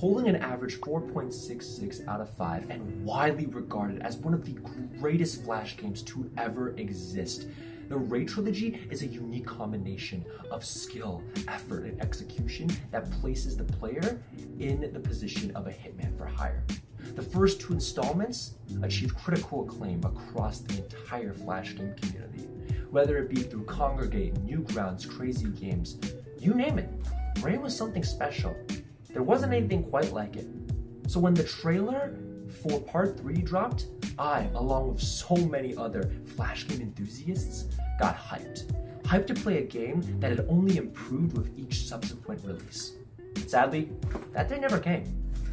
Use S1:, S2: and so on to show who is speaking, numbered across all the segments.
S1: holding an average 4.66 out of 5 and widely regarded as one of the greatest Flash games to ever exist. The Ray trilogy is a unique combination of skill, effort, and execution that places the player in the position of a hitman for hire. The first two installments achieved critical acclaim across the entire Flash game community. Whether it be through Congregate, Newgrounds, Crazy Games, you name it, Ray was something special. There wasn't anything quite like it. So when the trailer for Part 3 dropped, I, along with so many other Flash game enthusiasts, got hyped. Hyped to play a game that had only improved with each subsequent release. Sadly, that day never came.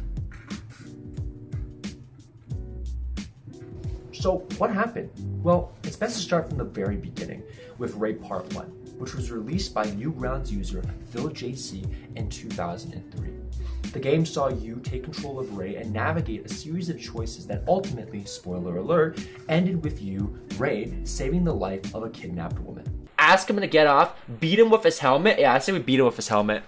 S1: So what happened? Well, it's best to start from the very beginning with Ray Part 1, which was released by Newgrounds user Phil JC in 2003. The game saw you take control of Ray and navigate a series of choices that ultimately, spoiler alert, ended with you, Ray, saving the life of a kidnapped woman.
S2: Ask him to get off, beat him with his helmet. Yeah, I say we beat him with his helmet.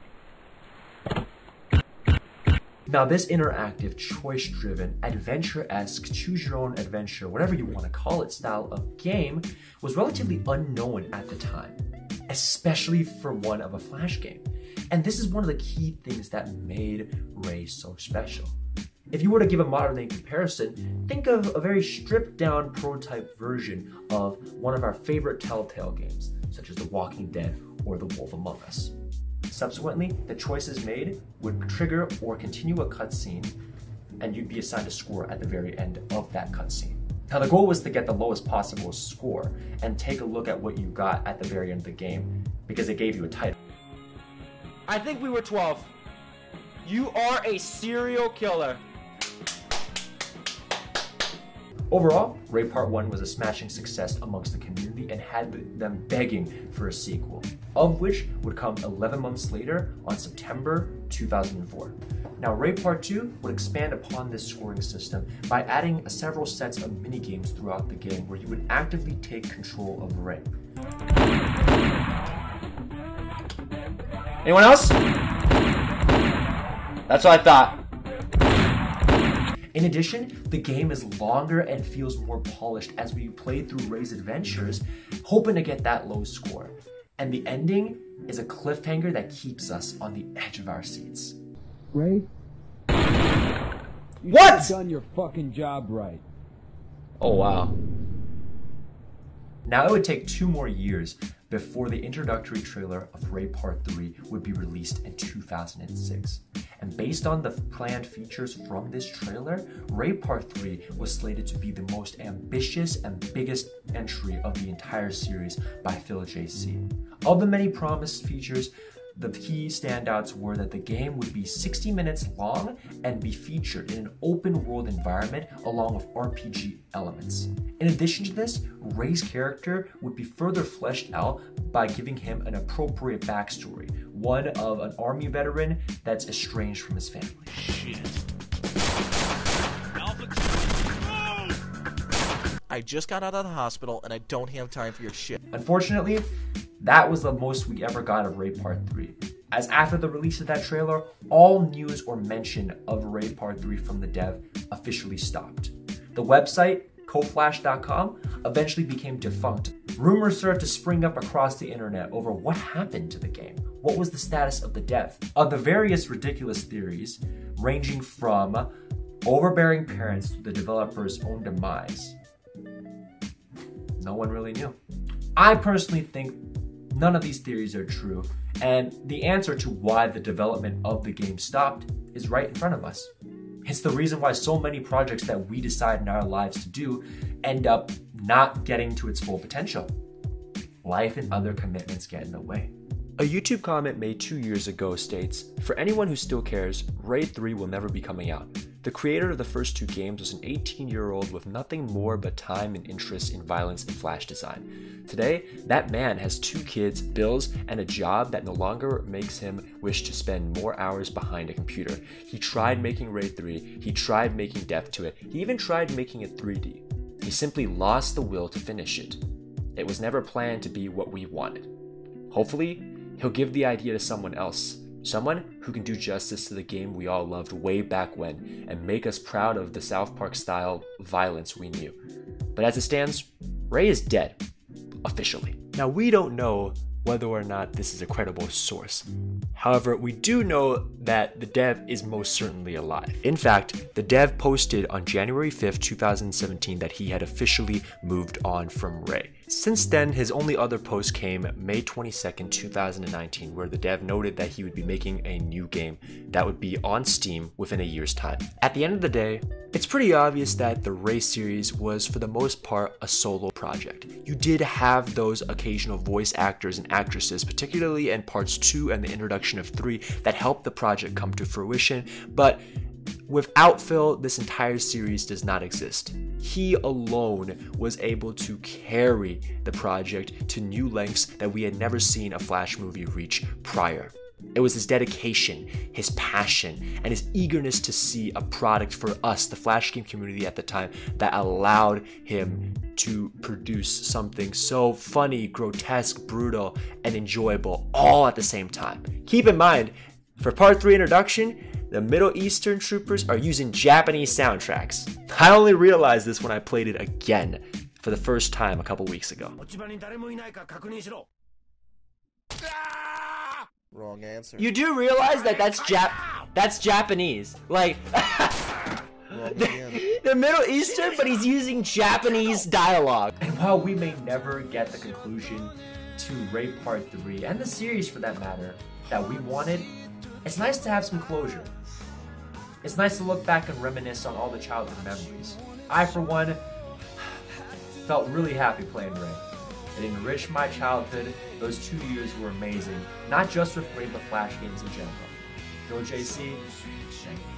S1: Now this interactive, choice-driven, adventure-esque, choose-your-own-adventure, whatever you want to call it, style of game was relatively unknown at the time, especially for one of a Flash game. And this is one of the key things that made Ray so special. If you were to give a modern-day comparison, think of a very stripped-down prototype version of one of our favorite Telltale games, such as The Walking Dead or The Wolf Among Us. Subsequently, the choices made would trigger or continue a cutscene, and you'd be assigned a score at the very end of that cutscene. Now the goal was to get the lowest possible score and take a look at what you got at the very end of the game, because it gave you a title.
S2: I think we were 12. You are a serial killer.
S1: Overall, Ray Part 1 was a smashing success amongst the community and had them begging for a sequel, of which would come 11 months later on September 2004. Now, Ray Part 2 would expand upon this scoring system by adding several sets of minigames throughout the game where you would actively take control of Ray.
S2: Anyone else? That's what I thought.
S1: In addition, the game is longer and feels more polished as we play through Ray's adventures, hoping to get that low score. And the ending is a cliffhanger that keeps us on the edge of our seats.
S3: Ray? You
S2: What?
S3: have done your fucking job right.
S2: Oh, wow.
S1: Now it would take 2 more years before the introductory trailer of Ray Part 3 would be released in 2006. And based on the planned features from this trailer, Ray Part 3 was slated to be the most ambitious and biggest entry of the entire series by Phil JC. Of the many promised features, the key standouts were that the game would be 60 minutes long and be featured in an open world environment along with RPG elements. In addition to this, Ray's character would be further fleshed out by giving him an appropriate backstory, one of an army veteran that's estranged from his family.
S4: Shit. I just got out of the hospital and I don't have time for your shit.
S1: Unfortunately, that was the most we ever got of Ray Part 3, as after the release of that trailer, all news or mention of Ray Part 3 from the dev officially stopped. The website, coflash.com, eventually became defunct. Rumors started to spring up across the internet over what happened to the game. What was the status of the dev? Of the various ridiculous theories, ranging from overbearing parents to the developer's own demise, no one really knew. I personally think none of these theories are true, and the answer to why the development of the game stopped is right in front of us. It's the reason why so many projects that we decide in our lives to do end up not getting to its full potential. Life and other commitments get in the way. A YouTube comment made 2 years ago states, "For anyone who still cares, Ray 3 will never be coming out. The creator of the first 2 games was an 18-year-old with nothing more but time and interest in violence and Flash design. Today, that man has 2 kids, bills, and a job that no longer makes him wish to spend more hours behind a computer. He tried making Ray 3, he tried making depth to it, he even tried making it 3D. He simply lost the will to finish it. It was never planned to be what we wanted. Hopefully, he'll give the idea to someone else, Someone who can do justice to the game we all loved way back when and make us proud of the South Park style violence we knew. But as it stands, Ray is dead. Officially. Now, we don't know whether or not this is a credible source. However, we do know that the dev is most certainly alive. In fact, the dev posted on January 5th, 2017 that he had officially moved on from Ray. Since then, his only other post came May 22nd, 2019, where the dev noted that he would be making a new game that would be on Steam within a year's time. At the end of the day, it's pretty obvious that the Ray series was, for the most part, a solo project. You did have those occasional voice actors and actresses, particularly in parts 2 and the introduction of 3, that helped the project come to fruition, but without Phil, this entire series does not exist. He alone was able to carry the project to new lengths that we had never seen a Flash movie reach prior. It was his dedication, his passion, and his eagerness to see a product for us, the Flash game community at the time, that allowed him to produce something so funny, grotesque, brutal, and enjoyable all at the same time. Keep in mind, for Part 3 introduction, the Middle Eastern troopers are using Japanese soundtracks. I only realized this when I played it again for the first time a couple weeks ago.
S4: Wrong answer.
S2: You do realize that that's Japanese. Like,
S4: Wrong again.
S2: the Middle Eastern, but he's using Japanese dialogue.
S1: And while we may never get the conclusion to Ray Part 3, and the series for that matter, that we wanted, it's nice to have some closure. It's nice to look back and reminisce on all the childhood memories. I, for one, felt really happy playing Ray. It enriched my childhood. Those 2 years were amazing, not just with Ray, but Flash games in general. Phil JC, thank you.